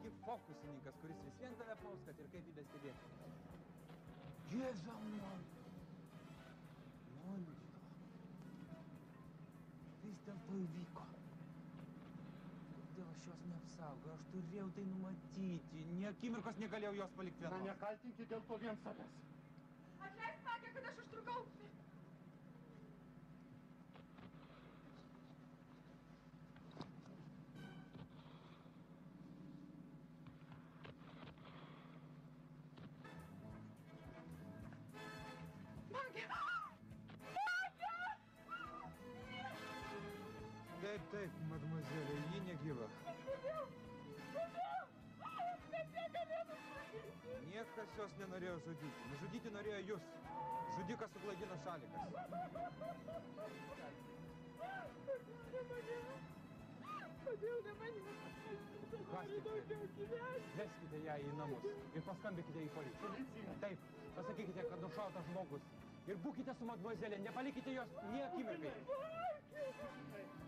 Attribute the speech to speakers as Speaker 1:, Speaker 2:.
Speaker 1: tik fokusininkas, kuris vis vien tave paus, kad ir kaip jį bestebėti. Jėzau, Monika. Vis dėlto įvyko. Kodėl aš jos neapsaugau? Aš turėjau tai numatyti. Nė akimirkos negalėjau jos palikti vienos.
Speaker 2: Na, nekaltinkit dėl to vien savęs.
Speaker 3: Atleisk, Pake, kad aš užtrukau.
Speaker 1: Taip, mademoiselle, ji negyva.
Speaker 3: Kodėl? Kaip jie galėtų žudyti?
Speaker 1: Niekas jos nenorėjo žudyti. Nužudyti norėjo jūs. Žudikas suklaidino šalikas.
Speaker 3: Kodėl ne manimi?
Speaker 1: Veskite ją į namus ir paskambykite į policiją. Taip, pasakykite, kad nušautas žmogus. Ir būkite su mademoiselle, nepalikite jos nė akimirkai.